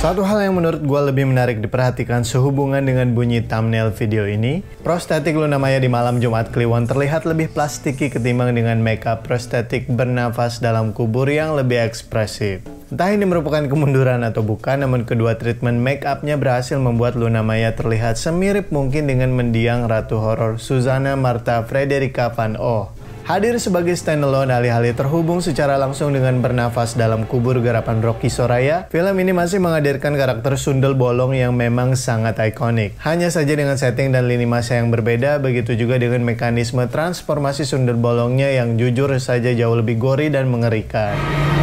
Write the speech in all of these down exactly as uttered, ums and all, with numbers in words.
Satu hal yang menurut gue lebih menarik diperhatikan sehubungan dengan bunyi thumbnail video ini, prostetik Luna Maya di malam Jumat Kliwon terlihat lebih plastiki ketimbang dengan makeup prostetik bernafas dalam kubur yang lebih ekspresif. Entah ini merupakan kemunduran atau bukan, namun kedua treatment make up-nya berhasil membuat Luna Maya terlihat semirip mungkin dengan mendiang ratu horor Suzanna Martha Frederica van Oh. Hadir sebagai standalone alih-alih terhubung secara langsung dengan bernafas dalam kubur garapan Rocky Soraya, film ini masih menghadirkan karakter sundel bolong yang memang sangat ikonik. Hanya saja dengan setting dan lini masa yang berbeda, begitu juga dengan mekanisme transformasi sundel bolongnya yang jujur saja jauh lebih gori dan mengerikan.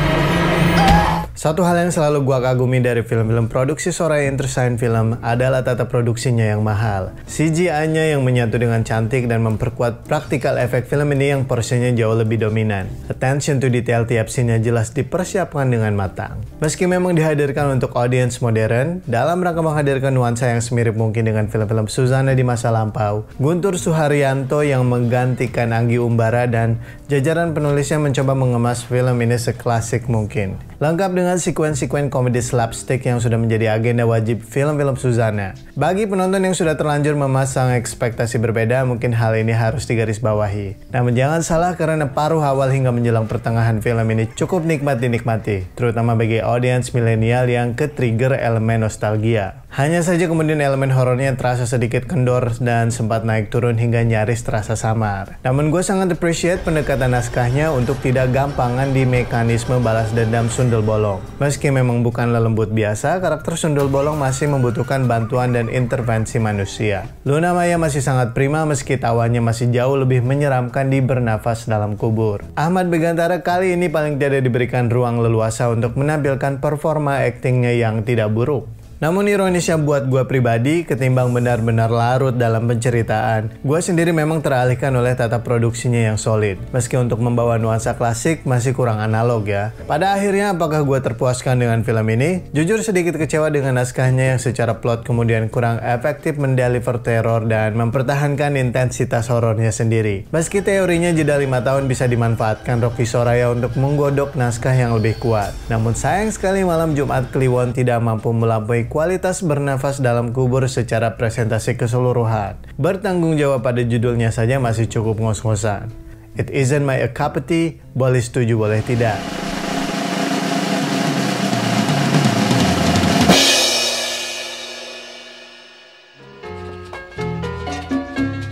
Satu hal yang selalu gua kagumi dari film-film produksi Soraya Entertainment Film adalah tata produksinya yang mahal. C G I-nya yang menyatu dengan cantik dan memperkuat praktikal efek film ini yang porsinya jauh lebih dominan. Attention to detail tiap scene-nya jelas dipersiapkan dengan matang. Meski memang dihadirkan untuk audiens modern, dalam rangka menghadirkan nuansa yang semirip mungkin dengan film-film Suzanna di masa lampau, Guntur Suharyanto yang menggantikan Anggi Umbara dan jajaran penulisnya mencoba mengemas film ini seklasik mungkin. Lengkap dengan sekuen-sekuen komedi slapstick yang sudah menjadi agenda wajib film-film Suzanna. Bagi penonton yang sudah terlanjur memasang ekspektasi berbeda, mungkin hal ini harus digarisbawahi. Namun jangan salah karena paruh awal hingga menjelang pertengahan film ini cukup nikmat dinikmati, terutama bagi audiens milenial yang ke-trigger elemen nostalgia. Hanya saja kemudian elemen horornya terasa sedikit kendor dan sempat naik turun hingga nyaris terasa samar. Namun gue sangat appreciate pendekatan naskahnya untuk tidak gampangan di mekanisme balas dendam sundel bolong. Meski memang bukanlah lembut biasa, karakter sundel bolong masih membutuhkan bantuan dan intervensi manusia. Luna Maya masih sangat prima meski tawanya masih jauh lebih menyeramkan di bernafas dalam kubur. Ahmad Begantara kali ini paling tidak diberikan ruang leluasa untuk menampilkan performa aktingnya yang tidak buruk. Namun ironisnya buat gue pribadi, ketimbang benar-benar larut dalam penceritaan, gue sendiri memang teralihkan oleh tata produksinya yang solid. Meski untuk membawa nuansa klasik masih kurang analog ya. Pada akhirnya apakah gue terpuaskan dengan film ini? Jujur sedikit kecewa dengan naskahnya yang secara plot kemudian kurang efektif mendeliver teror dan mempertahankan intensitas horornya sendiri. Meski teorinya jeda lima tahun bisa dimanfaatkan Rocky Soraya untuk menggodok naskah yang lebih kuat. Namun sayang sekali malam Jumat Kliwon tidak mampu melampaui kualitas bernafas dalam kubur secara presentasi keseluruhan. Bertanggung jawab pada judulnya saja masih cukup ngos-ngosan. It isn't my a cup of tea, boleh setuju boleh tidak.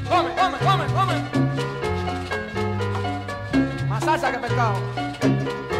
Más salsa que pescado.